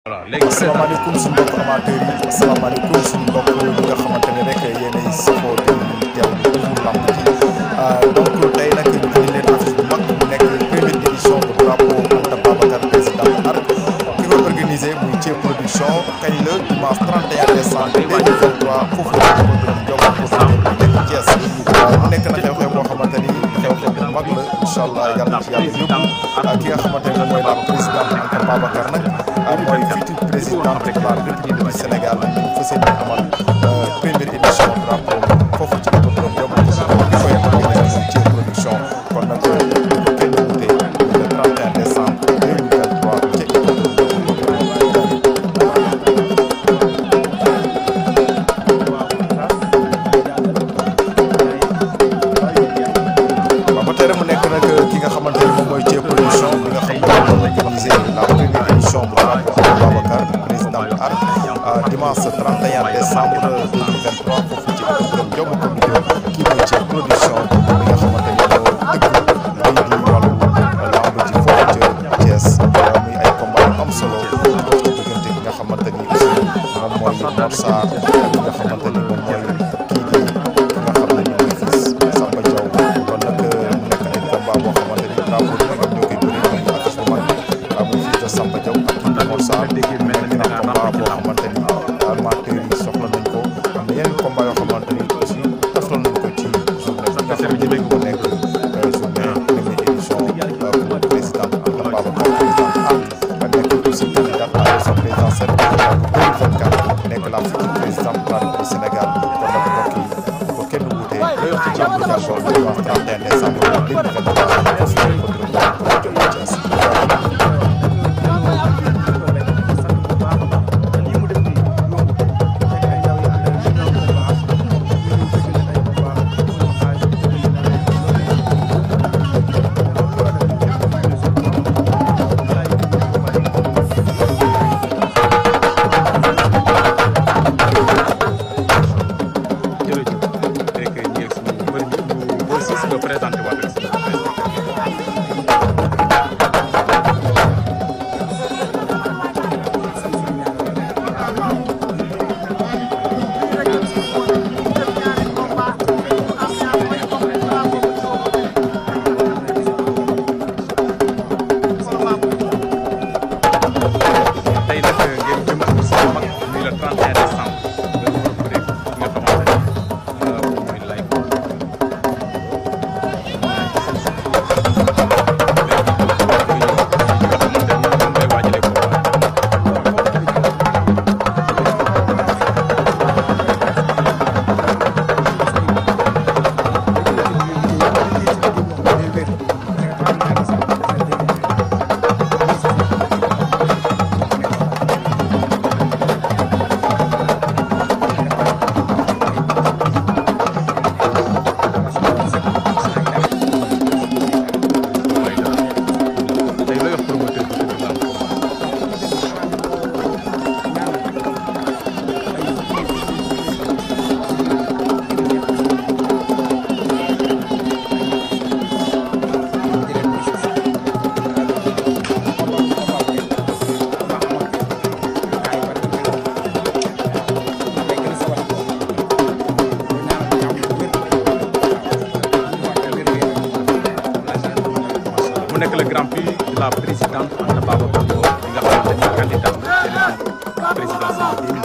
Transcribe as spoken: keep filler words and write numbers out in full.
voilà léegi asalaamaaleykum suñu mbokk amateurs yi asalaamaaleykum suñu mbokk ñi nga xamante ne rek yéenay safoo di teew di déglu lamb ji donc tey nag ñu indi leen affiche bu mag mu nekk première édition de Drapeau Anta Babacar Présidente ki ko organisé muy Thiès production kañ la dimanche trente et un décembre deux mille vingt-trois foofu la ko doon jox pour nekk Thiès mu nekk na xew-xew boo xamante ni xew-xew bu mag la incha allah yàlla na ci yàlla yóbbu ki nga xamante ne mooy la présidente Anta Babacar nag mooy future présidente de la République du Sénégal ñu fas yéene amal première édition drapeau foofu ci hippodrome Diop di koy organisé ci production kon nag ñu ko kenn wute le trente et un décembre deux mille vingt-trois ci hippodrome waaw ba tey mu nekk nag ki nga xamante ne moom mooy ci production bi nga xam ne moom organisé la première édition bu drapeau Babacar présidente art dimanche trente et un décembre deux mille vingt-trois foofu ci hippodrome Diop ko bi kii mooy ci production bi nga xamante ni moo dëgg lii di wàllu lamb ji foofu ci Thiès muy ay combat yu am solo dox ci diggante bi nga xamante ni aussi moom mooy Mor Sarr bi nga xamante ni moom mooy kii di ki nga xam ne ni mooy fils Samba Diaw kon nag mu nekk ay combat boo xamante ni drapeau bi ñoom ñoo koy bëri muy affiche bu mag muy fils de Samba Diaw ak kii di Mor Sarr nekk na combat boo xamante ni amateurs yi soxla nañ ko am na yeneen combat yoo xamante ni aussi taftal nañ ko ci journée bi nga xam ne moo nekk journée première édition pour présidente Anta Babacar présidente art nekk aussi candidate à l'élection présidentielle bu deux mille vingt-quatre nekk la future présidente de la République du Sénégal kon nag mbokk yi bu ko kenn wutee ci obligation bi wax trente et un décembre deux mille vingt-trois foofu la ko nekk le grand prix de la présidente Anta Babacar bi nga xamante ni candidat présidentielle